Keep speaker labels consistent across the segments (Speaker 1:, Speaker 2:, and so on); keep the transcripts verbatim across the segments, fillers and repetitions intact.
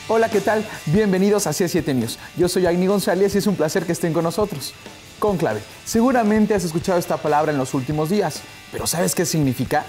Speaker 1: Hola, ¿qué tal? Bienvenidos a C siete News. Yo soy Agni González y es un placer que estén con nosotros. Cónclave. Seguramente has escuchado esta palabra en los últimos días, pero ¿sabes qué significa?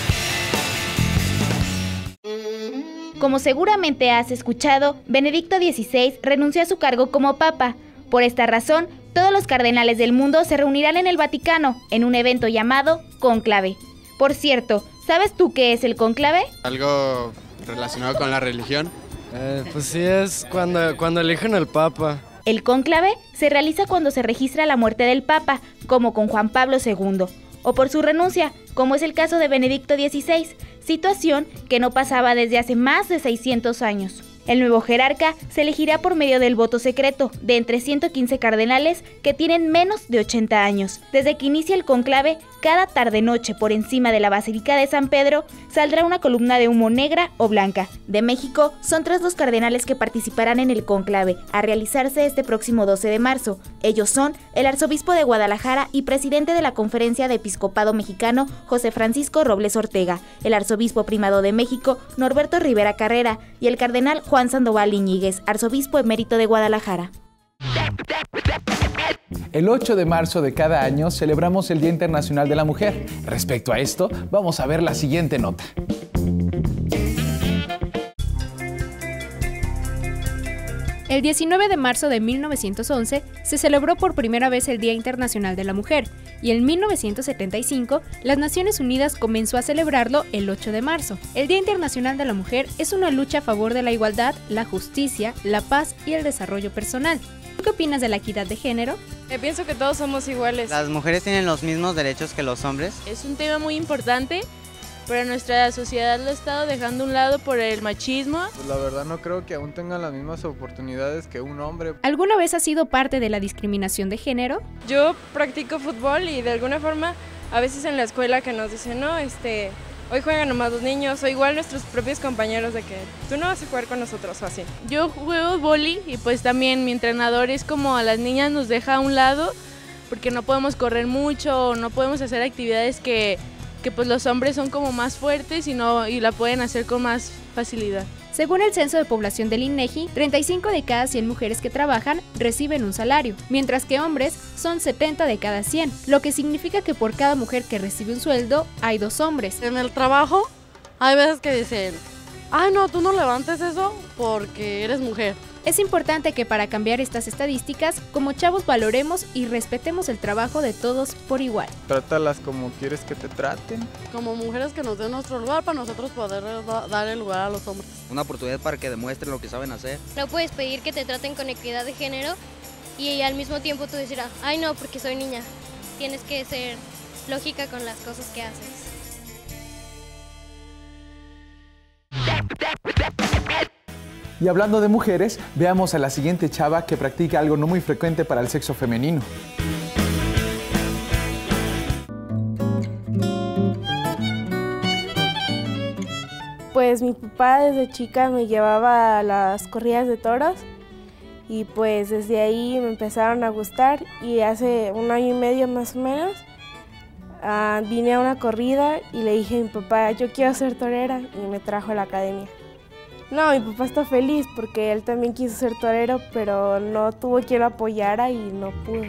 Speaker 2: Como seguramente has escuchado, Benedicto dieciséis renunció a su cargo como papa. Por esta razón, todos los cardenales del mundo se reunirán en el Vaticano, en un evento llamado Cónclave. Por cierto, ¿sabes tú qué es el cónclave?
Speaker 3: Algo relacionado con la religión.
Speaker 4: Eh, pues sí, es cuando, cuando eligen al papa.
Speaker 2: El cónclave se realiza cuando se registra la muerte del papa, como con Juan Pablo segundo, o por su renuncia, como es el caso de Benedicto dieciséis, situación que no pasaba desde hace más de seiscientos años. El nuevo jerarca se elegirá por medio del voto secreto de entre ciento quince cardenales que tienen menos de ochenta años. Desde que inicia el cónclave, cada tarde-noche por encima de la Basílica de San Pedro saldrá una columna de humo negra o blanca. De México son tres los cardenales que participarán en el cónclave, a realizarse este próximo doce de marzo. Ellos son el arzobispo de Guadalajara y presidente de la Conferencia de Episcopado Mexicano, José Francisco Robles Ortega, el arzobispo primado de México, Norberto Rivera Carrera, y el cardenal Juan Sandoval Iñiguez, arzobispo emérito de Guadalajara.
Speaker 1: El ocho de marzo de cada año celebramos el Día Internacional de la Mujer. Respecto a esto, vamos a ver la siguiente nota.
Speaker 5: El diecinueve de marzo de mil novecientos once se celebró por primera vez el Día Internacional de la Mujer y en mil novecientos setenta y cinco las Naciones Unidas comenzó a celebrarlo el ocho de marzo. El Día Internacional de la Mujer es una lucha a favor de la igualdad, la justicia, la paz y el desarrollo personal. ¿Qué opinas de la equidad de género?
Speaker 6: Eh, pienso que todos somos iguales.
Speaker 7: Las mujeres tienen los mismos derechos que los hombres.
Speaker 6: Es un tema muy importante, pero nuestra sociedad lo ha estado dejando a un lado por el machismo.
Speaker 8: Pues la verdad no creo que aún tengan las mismas oportunidades que un hombre.
Speaker 5: ¿Alguna vez has sido parte de la discriminación de género?
Speaker 6: Yo practico fútbol y de alguna forma a veces en la escuela que nos dicen, no, este, hoy juegan nomás los niños, o igual nuestros propios compañeros de que tú no vas a jugar con nosotros o así. Yo juego vóley y pues también mi entrenador es como a las niñas nos deja a un lado porque no podemos correr mucho, o no podemos hacer actividades que que pues los hombres son como más fuertes y, no, y la pueden hacer con más facilidad.
Speaker 5: Según el Censo de Población del INEGI, treinta y cinco de cada cien mujeres que trabajan reciben un salario, mientras que hombres son setenta de cada cien, lo que significa que por cada mujer que recibe un sueldo hay dos hombres.
Speaker 9: En el trabajo hay veces que dicen, ay no, tú no levantes eso porque eres mujer.
Speaker 5: Es importante que para cambiar estas estadísticas, como chavos valoremos y respetemos el trabajo de todos por igual.
Speaker 8: Trátalas como quieres que te traten.
Speaker 9: Como mujeres que nos den nuestro lugar para nosotros poder da dar el lugar a los hombres.
Speaker 7: Una oportunidad para que demuestren lo que saben hacer.
Speaker 10: No puedes pedir que te traten con equidad de género y al mismo tiempo tú decir, ay no, porque soy niña. Tienes que ser lógica con las cosas que haces.
Speaker 1: Y hablando de mujeres, veamos a la siguiente chava que practica algo no muy frecuente para el sexo femenino.
Speaker 11: Pues mi papá desde chica me llevaba a las corridas de toros y pues desde ahí me empezaron a gustar y hace un año y medio más o menos uh, vine a una corrida y le dije a mi papá, yo quiero ser torera, y me trajo a la academia. No, mi papá está feliz porque él también quiso ser torero, pero no tuvo quien lo apoyara y no pudo.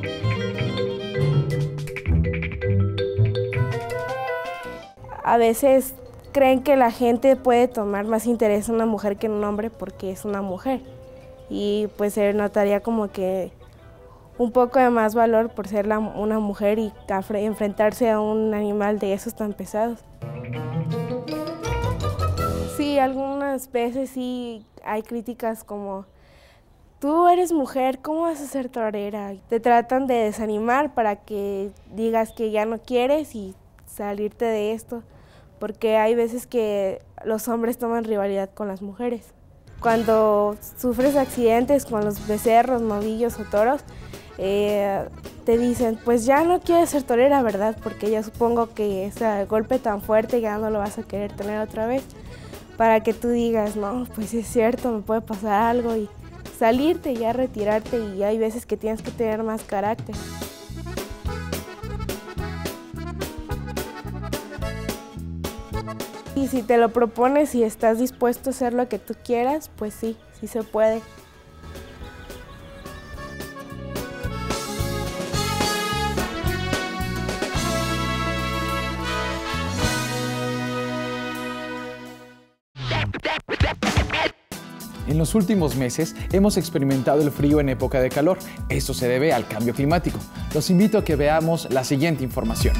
Speaker 11: A veces creen que la gente puede tomar más interés en una mujer que en un hombre porque es una mujer. Y pues se notaría como que un poco de más valor por ser la, una mujer y enfrentarse a un animal de esos tan pesados. Sí, algunas veces sí hay críticas como, tú eres mujer, ¿cómo vas a ser torera? Te tratan de desanimar para que digas que ya no quieres y salirte de esto, porque hay veces que los hombres toman rivalidad con las mujeres. Cuando sufres accidentes con los becerros, novillos o toros, eh, te dicen, pues ya no quieres ser torera, ¿verdad? Porque yo supongo que ese golpe tan fuerte ya no lo vas a querer tener otra vez. Para que tú digas, no, pues es cierto, me puede pasar algo y salirte, ya retirarte, y hay veces que tienes que tener más carácter. Y si te lo propones y estás dispuesto a hacer lo que tú quieras, pues sí, sí se puede.
Speaker 1: En los últimos meses hemos experimentado el frío en época de calor. Esto se debe al cambio climático. Los invito a que veamos la siguiente información.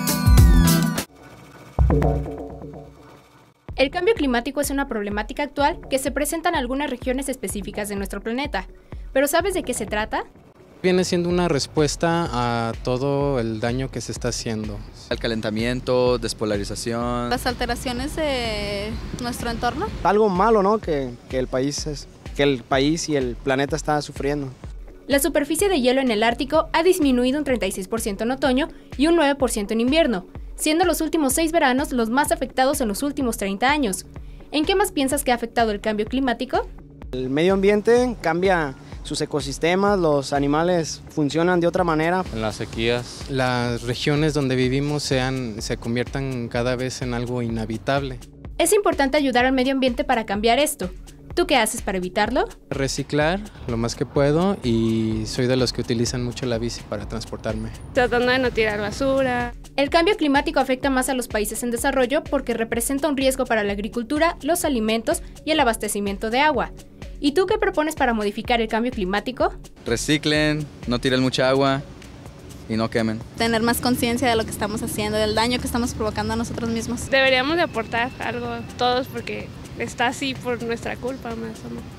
Speaker 5: El cambio climático es una problemática actual que se presenta en algunas regiones específicas de nuestro planeta. ¿Pero sabes de qué se trata?
Speaker 4: Viene siendo una respuesta a todo el daño que se está haciendo.
Speaker 12: El calentamiento, despolarización.
Speaker 13: Las alteraciones de nuestro entorno.
Speaker 14: Algo malo, ¿no? Que, que, el país es, que el país y el planeta está sufriendo.
Speaker 5: La superficie de hielo en el Ártico ha disminuido un treinta y seis por ciento en otoño y un nueve por ciento en invierno, siendo los últimos seis veranos los más afectados en los últimos treinta años. ¿En qué más piensas que ha afectado el cambio climático?
Speaker 14: El medio ambiente cambia sus ecosistemas, los animales funcionan de otra manera.
Speaker 4: En las sequías. Las regiones donde vivimos sean, se conviertan cada vez en algo inhabitable.
Speaker 5: Es importante ayudar al medio ambiente para cambiar esto. ¿Tú qué haces para evitarlo?
Speaker 4: Reciclar lo más que puedo y soy de los que utilizan mucho la bici para transportarme.
Speaker 6: Tratando de no tirar basura.
Speaker 5: El cambio climático afecta más a los países en desarrollo porque representa un riesgo para la agricultura, los alimentos y el abastecimiento de agua. ¿Y tú qué propones para modificar el cambio climático?
Speaker 12: Reciclen, no tiren mucha agua y no quemen.
Speaker 13: Tener más conciencia de lo que estamos haciendo, del daño que estamos provocando a nosotros mismos.
Speaker 6: Deberíamos de aportar algo todos porque está así por nuestra culpa más o menos.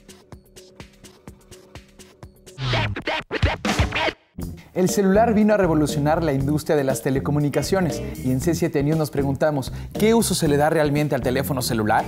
Speaker 1: El celular vino a revolucionar la industria de las telecomunicaciones y en C siete News nos preguntamos, ¿qué uso se le da realmente al teléfono celular?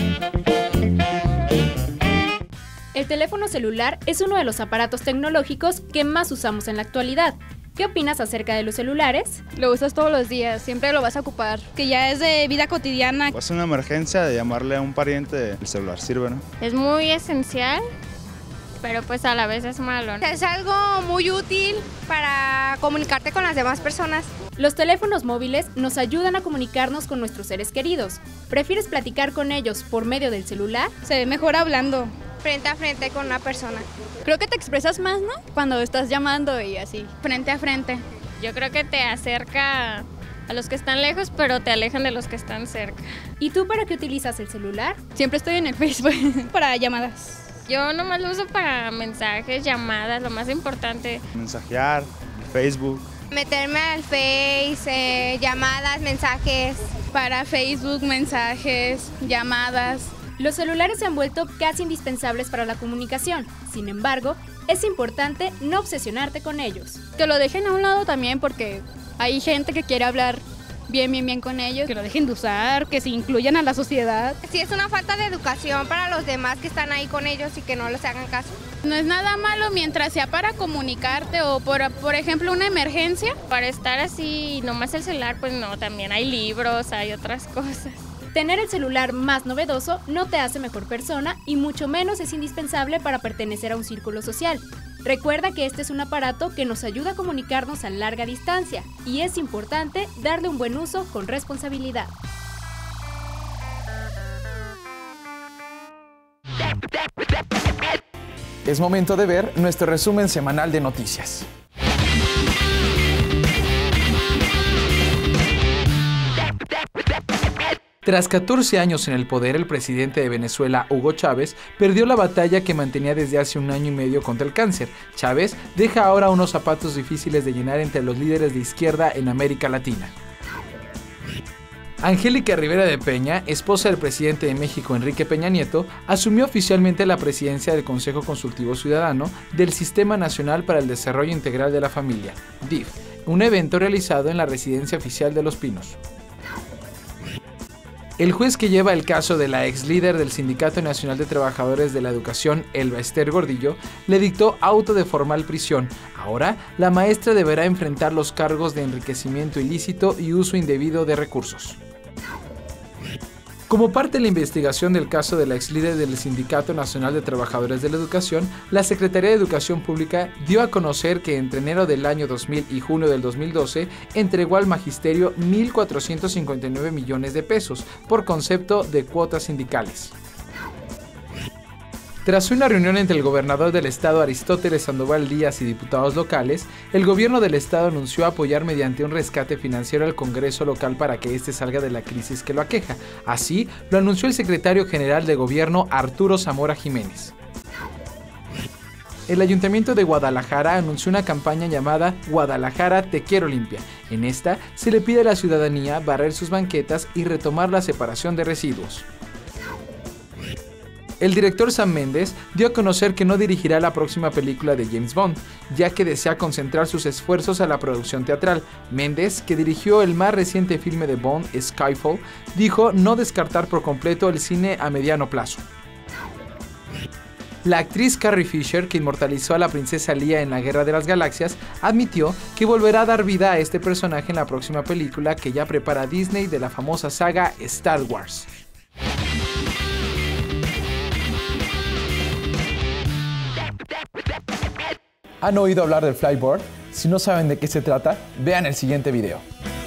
Speaker 5: El teléfono celular es uno de los aparatos tecnológicos que más usamos en la actualidad. ¿Qué opinas acerca de los celulares?
Speaker 15: Lo usas todos los días, siempre lo vas a ocupar, que ya es de vida cotidiana.
Speaker 16: Es una emergencia de llamarle a un pariente, el celular sirve, ¿no?
Speaker 17: Es muy esencial, pero pues a la vez es malo, ¿no?
Speaker 18: Es algo muy útil para comunicarte con las demás personas.
Speaker 5: Los teléfonos móviles nos ayudan a comunicarnos con nuestros seres queridos. ¿Prefieres platicar con ellos por medio del celular?
Speaker 15: Se ve mejor hablando.
Speaker 18: Frente a frente con una persona.
Speaker 15: Creo que te expresas más, ¿no? Cuando estás llamando y así, frente a frente.
Speaker 17: Yo creo que te acerca a los que están lejos, pero te alejan de los que están cerca.
Speaker 5: ¿Y tú para qué utilizas el celular?
Speaker 15: Siempre estoy en el Facebook para llamadas.
Speaker 17: Yo nomás lo uso para mensajes, llamadas, lo más importante.
Speaker 16: Mensajear, Facebook.
Speaker 18: Meterme al Face, eh, llamadas, mensajes.
Speaker 15: Para Facebook, mensajes, llamadas.
Speaker 5: Los celulares se han vuelto casi indispensables para la comunicación. Sin embargo, es importante no obsesionarte con ellos.
Speaker 15: Que lo dejen a un lado también porque hay gente que quiere hablar bien, bien, bien con ellos. Que lo dejen de usar, que se incluyan a la sociedad.
Speaker 18: Sí, es una falta de educación para los demás que están ahí con ellos y que no les hagan caso.
Speaker 15: No es nada malo mientras sea para comunicarte o por, por ejemplo una emergencia.
Speaker 17: Para estar así, nomás el celular, pues no, también hay libros, hay otras cosas.
Speaker 5: Tener el celular más novedoso no te hace mejor persona y mucho menos es indispensable para pertenecer a un círculo social. Recuerda que este es un aparato que nos ayuda a comunicarnos a larga distancia y es importante darle un buen uso con responsabilidad.
Speaker 1: Es momento de ver nuestro resumen semanal de noticias. Tras catorce años en el poder, el presidente de Venezuela, Hugo Chávez, perdió la batalla que mantenía desde hace un año y medio contra el cáncer. Chávez deja ahora unos zapatos difíciles de llenar entre los líderes de izquierda en América Latina. Angélica Rivera de Peña, esposa del presidente de México, Enrique Peña Nieto, asumió oficialmente la presidencia del Consejo Consultivo Ciudadano del Sistema Nacional para el Desarrollo Integral de la Familia, D I F, un evento realizado en la Residencia Oficial de Los Pinos. El juez que lleva el caso de la ex líder del Sindicato Nacional de Trabajadores de la Educación, Elba Ester Gordillo, le dictó auto de formal prisión. Ahora, la maestra deberá enfrentar los cargos de enriquecimiento ilícito y uso indebido de recursos. Como parte de la investigación del caso de la ex líder del Sindicato Nacional de Trabajadores de la Educación, la Secretaría de Educación Pública dio a conocer que entre enero del año dos mil y junio del dos mil doce entregó al magisterio mil cuatrocientos cincuenta y nueve millones de pesos por concepto de cuotas sindicales. Tras una reunión entre el gobernador del estado Aristóteles Sandoval Díaz y diputados locales, el gobierno del estado anunció apoyar mediante un rescate financiero al Congreso local para que éste salga de la crisis que lo aqueja. Así lo anunció el secretario general de gobierno Arturo Zamora Jiménez. El Ayuntamiento de Guadalajara anunció una campaña llamada Guadalajara Te Quiero Limpia. En esta se le pide a la ciudadanía barrer sus banquetas y retomar la separación de residuos. El director Sam Mendes dio a conocer que no dirigirá la próxima película de James Bond, ya que desea concentrar sus esfuerzos a la producción teatral. Mendes, que dirigió el más reciente filme de Bond, Skyfall, dijo no descartar por completo el cine a mediano plazo. La actriz Carrie Fisher, que inmortalizó a la princesa Leia en la Guerra de las Galaxias, admitió que volverá a dar vida a este personaje en la próxima película que ya prepara Disney de la famosa saga Star Wars. ¿Han oído hablar del flyboard? Si no saben de qué se trata, vean el siguiente video.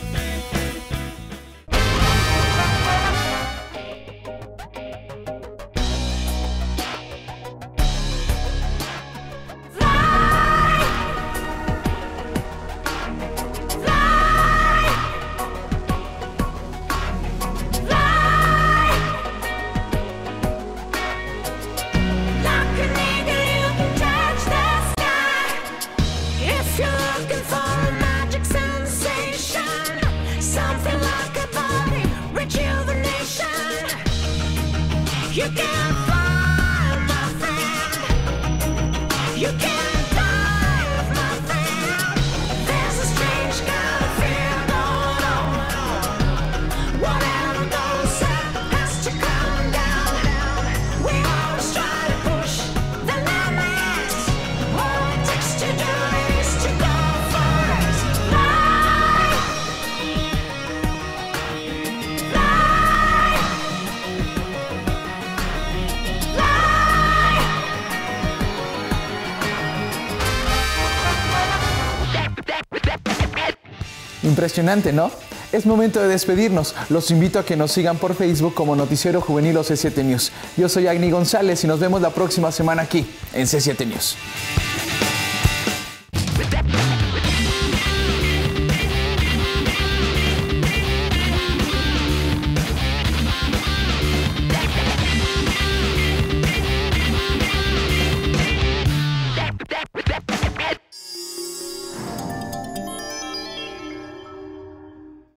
Speaker 19: You can't find my friend. You can't dive, my friend. There's a strange kind of fear going on. Whatever goes up has to come down. We always try to push the limits. All it takes to do is to go first. Fly.
Speaker 1: Impresionante, ¿no? Es momento de despedirnos. Los invito a que nos sigan por Facebook como Noticiero Juvenil o C siete News. Yo soy Agni González y nos vemos la próxima semana aquí en C siete News.